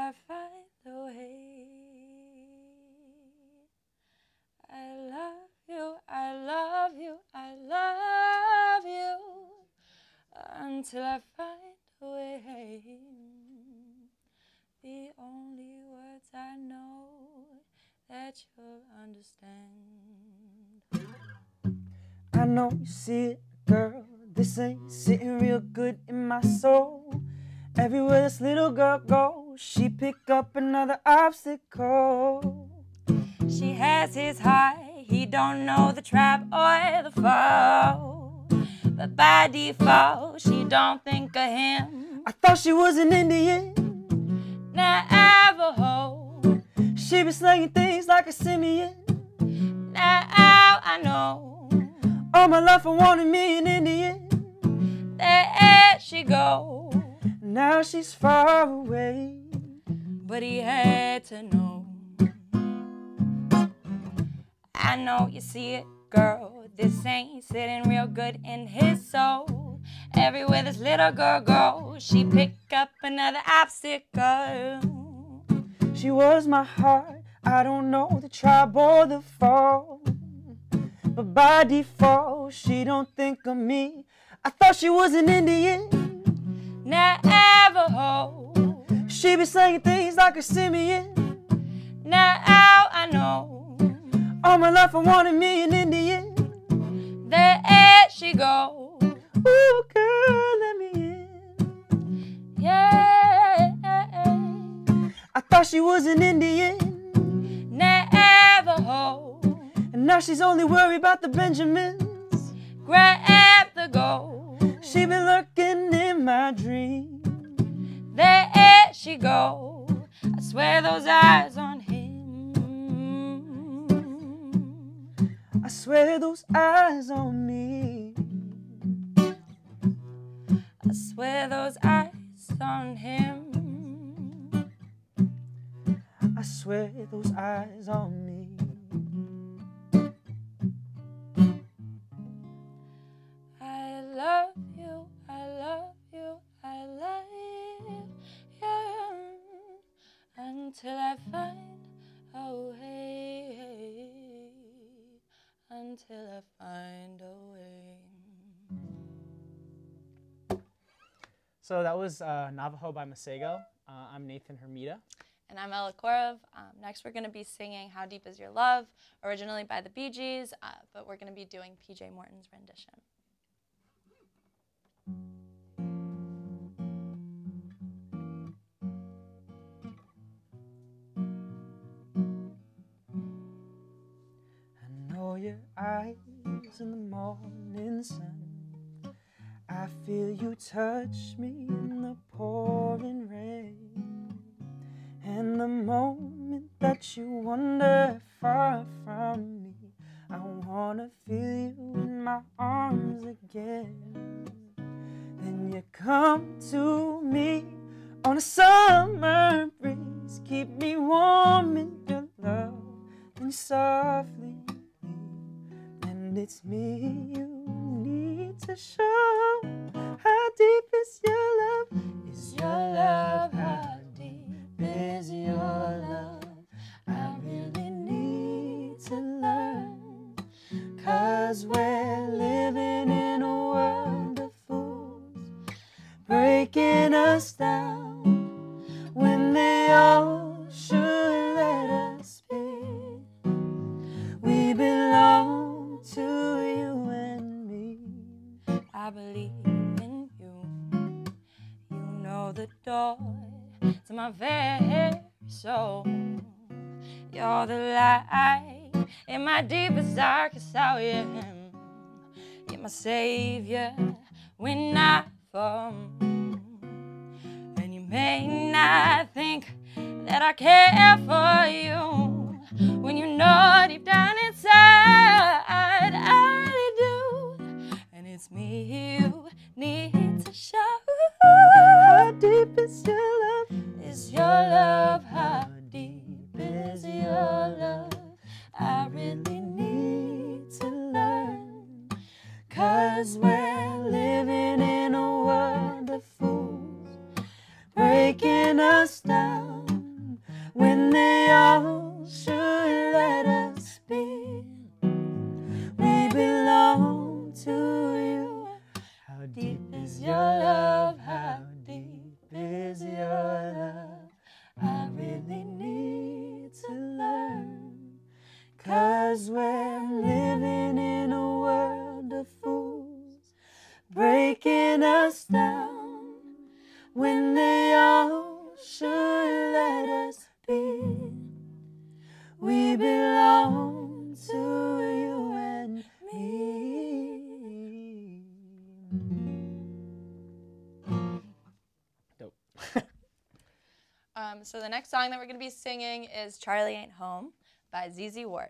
I find a way. I love you, I love you, I love you until I find a way. The only words I know that you'll understand. I know you see it, girl, this ain't sitting real good in my soul. Everywhere this little girl goes, she pick up another obstacle. She has his heart, he don't know the trap or the foe. But by default, she don't think of him. I thought she was an Indian, Navajo. she be slinging things like a simian. Now I know. All my life I wanted me an Indian. There she go. Now she's far away, but he had to know. I know you see it, girl, this ain't sitting real good in his soul. Everywhere this little girl goes, she pick up another obstacle. She was my heart, I don't know the tribe or the fall, but by default, she don't think of me. I thought she was an Indian, Navajo. she be saying things like a simian. Now I know. All my life I wanted me an Indian. There she go. Ooh, girl, let me in. Yeah. I thought she was an Indian, Navajo. and now she's only worried about the Benjamins. Grab the gold. She been lurking in my dreams. There she go. I swear those eyes on him. I swear those eyes on me. I swear those eyes on him. I swear those eyes on me. I love you, I love you, I love you until I find a way. Until I find a way. So that was Navajo by Masego. I'm Nathan Hermida. And I'm Ella Korov. Next we're going to be singing How Deep Is Your Love, originally by the Bee Gees, but we're going to be doing P.J. Morton's rendition. I know your eyes in the morning sun. I feel you touch me in the pouring rain. And the moment that you wander far from me, I wanna feel you in my arms again. Then you come to me on a summer breeze, keep me warm in your love, and you softly leave. And it's me you need to show. How deep is your love? Is your love? How deep is your love? I really need to learn, 'cause we're living in a world of fools, breaking us down when they all should let us be. We belong to you and me. I believe in you. You know the door to my very soul. You're the light in my deepest, darkest hour. You're my savior when I fall. And you may not think that I care for you, when you know deep down inside I really do. And it's me you need to show. How deep is your love? Is your love? How deep is your love? I really need to learn, 'cause we're living in a world of fools, breaking us down 'cause we're living in a world of fools, breaking us down when they all should let us be. We belong to you and me. Dope. So the next song that we're going to be singing is Charlie Ain't Home by ZZ Ward.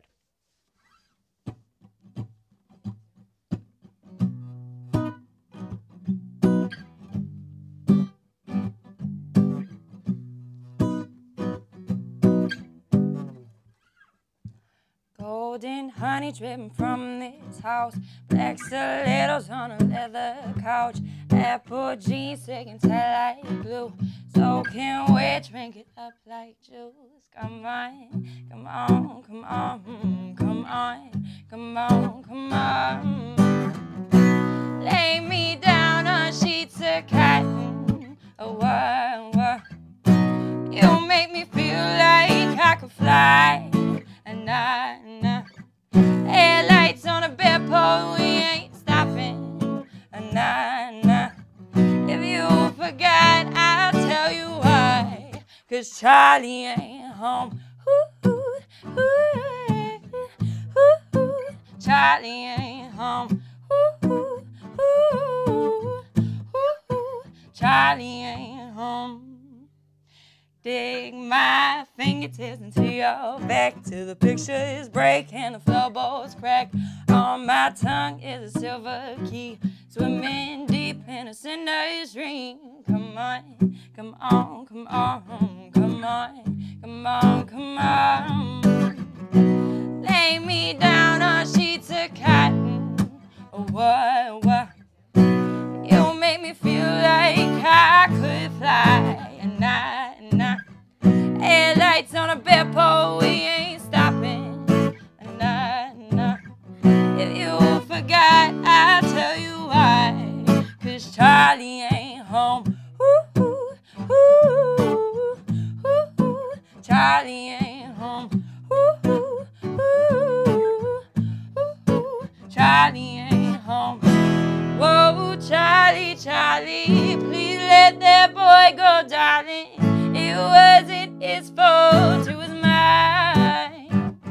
Golden honey dripping from this house, black stilettos on a leather couch, apple jeans taking tight like glue, soaking wet, drink it up like juice. Come on, come on, come on, come on, come on, come on. Lay me down on sheets of cotton, oh, whoa, whoa. You make me feel like I could fly. And headlights on a bedpost, we ain't stopping. And if you forgot, I'll tell you why. 'Cause Charlie ain't home. Ooh, ooh, ooh, ooh. Charlie ain't home. Ooh, ooh, ooh, ooh. Charlie ain't home. Dig my fingertips into your back till the pictures break and the floorboards crack. On my tongue is a silver key, swimming deep in a sinner's dream. Come on, come on, come on, come on, come on, come on. Lay me down on sheets of cotton. Oh, whoa, whoa. You make me feel like I could fly. And headlights on a bedpost, we ain't stopping. And if you forgot, I'll tell you why. 'Cause Charlie ain't home. Ooh, ooh, ooh, ooh, ooh. Charlie ain't home. Ooh, ooh, ooh, ooh. Charlie ain't home. Whoa, Charlie, Charlie, please let that boy go, darling. It wasn't his fault, it was mine.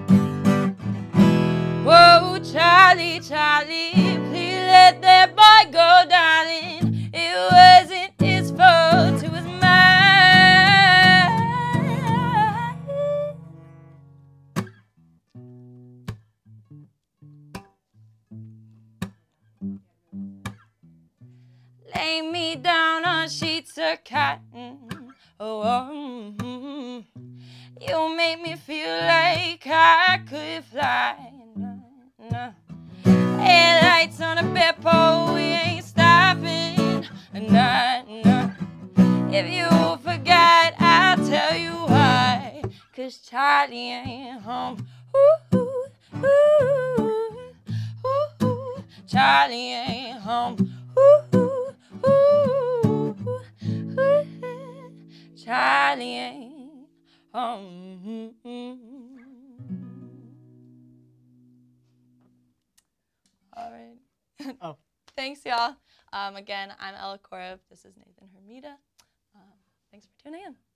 Whoa, Charlie, Charlie, please let that boy go, darling. It wasn't his fault, it was mine. Lay me down on sheets of cotton. Oh, you make me feel like I could fly. Headlights on a bedpost, we ain't stopping. If you forgot, I'll tell you why. 'Cause Charlie ain't home. Ooh, ooh, ooh, ooh. Charlie ain't home. Ooh, ooh, ooh, ooh. Charlie ain't home. All right. Oh. Thanks, y'all. Again, I'm Ella Korov. This is Nathan Hermida. Thanks for tuning in.